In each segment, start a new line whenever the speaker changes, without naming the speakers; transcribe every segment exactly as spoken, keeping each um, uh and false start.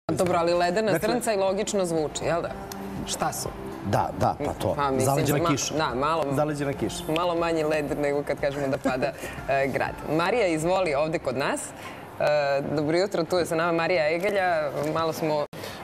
Dobro, ali ledena zrnca i logično zvuči, jel da? Šta su?
Da, da, pa to. Zaleđena kiša.
Da, malo,
Zaleđena kiša.
Malo manji led nego kad kažemo da pada grad. Marija, izvoli ovde kod nas. Dobro jutro, tu je sa nama Marija Egelja. Malo smo...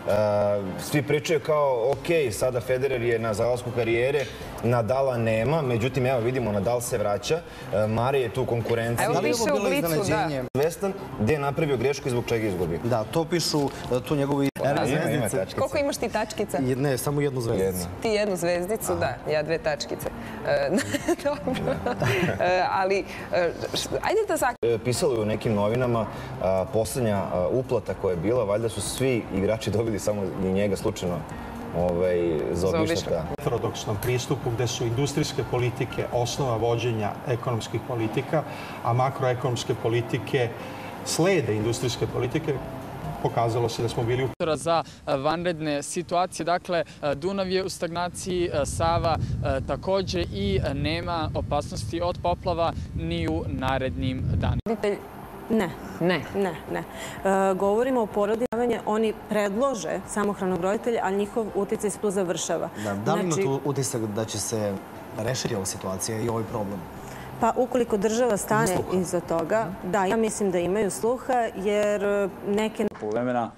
Svi pričaju kao, ok, sada Federer je na zalasku karijere, Nadala nema, međutim, evo vidimo, Nadal se vraća, Marija je tu u konkurenciji.
Evo piše u Blicu, da.
Svestan gde je napravio grešku i zbog čega izgubi.
Da, to pišu tu njegovi zvezdice.
Koliko imaš ti tačkica?
Ne, samo jednu zvezdicu.
Ti jednu zvezdicu, da, ja dve tačkice. Dobro. Ali, ajde da zaključimo.
Pisalo je u nekim novinama poslednja uplata koja je bila, valjda su svi igrači dobili samo i njega slučajno zaobišla.
Heterodoksnom pristupu gde su industrijske politike osnova vođenja ekonomskih politika, a makroekonomske politike slede industrijske politike, pokazalo se da smo bili u...
Za vanredne situacije, dakle, Dunav je u stagnaciji, Sava takođe i nema opasnosti od poplava ni u narednim danima.
Ne.
Ne?
Ne, ne. Govorimo o porodici, oni predlože samohranog roditelja, ali njihov uticaj se tu završava.
Da li ima tu utisak da će se rešiti ova situacija i ovaj problem?
Pa ukoliko država stane iza toga, da, ja mislim da imaju sluha, jer neke...
Vremena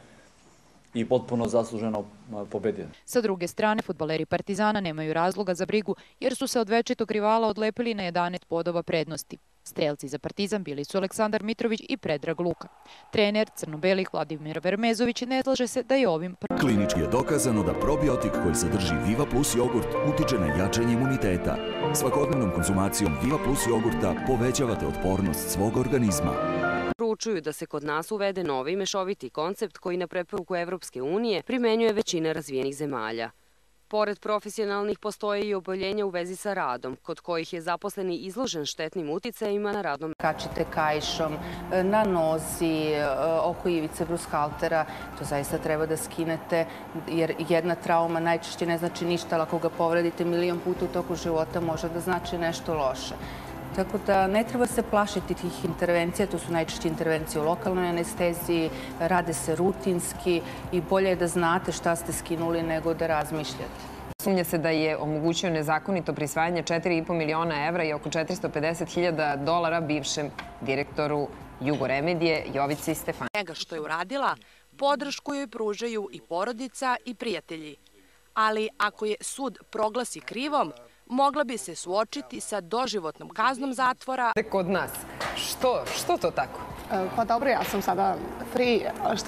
i potpuno zasluženo pobedio.
Sa druge strane, fudbaleri Partizana nemaju razloga za brigu, jer su se od večitog rivala odlepili na jedanaest bodova prednosti. Strelci za Partizan bili su Aleksandar Mitrović i Predrag Luka. Trener crno-belih Vladimir Vermezović ne slaže se da je ovim...
Klinički je dokazano da probiotik koji sadrži Viva Plus jogurt utiče na jačanje imuniteta. Svakodnevnom konzumacijom Viva Plus jogurta povećavate otpornost svog organizma.
Poručuju da se kod nas uvede novi mešoviti koncept koji na preporuku Evropske unije primenjuje većina razvijenih zemalja. Pored profesionalnih postoje i oboljenja u vezi sa radom, kod kojih je zaposleni izložen štetnim uticajima na radnom.
Kačite kaišom, na nozi, oko ivice brushaltera, to zaista treba da skinete, jer jedna trauma najčešće ne znači ništa, ali ako ga povredite milion puta u toku života može da znači nešto loše. Tako da ne treba se plašiti tih intervencija, to su najčešće intervencije u lokalnoj anesteziji, rade se rutinski i bolje je da znate šta ste skinuli nego da razmišljate.
Sumnja se da je omogućio nezakonito prisvajanje četiri i po miliona evra i oko četiristo pedeset hiljada dolara bivšem direktoru Jugoremedije Jovici Stefanović.
Njega što je uradila, podršku joj pružaju i porodica i prijatelji. Ali ako je sud proglasi krivom, mogla bi se suočiti sa doživotnom kaznom zatvora.
Kod nas. Što? Što to tako?
Pa dobro, ja sam sada free.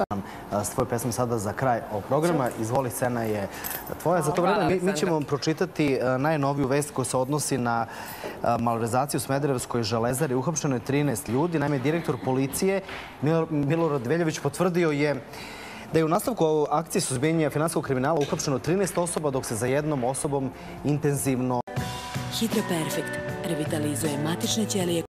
S tvojom pesmom sada za kraj ovog programa. Izvoli, scena je tvoja. Za to vreme mi ćemo vam pročitati najnoviju vest koja se odnosi na malverzaciju u Smederevskoj Železari. Uhapšeno je trinaest ljudi. Naime, direktor policije Milorad Veljović potvrdio je da je u nastavku akcije suzbijanja finansijskog kriminala uhapšeno trinaest osoba, dok se za jednom osobom intenzivno...
Hidroperfekt revitalizuje matične ćelije.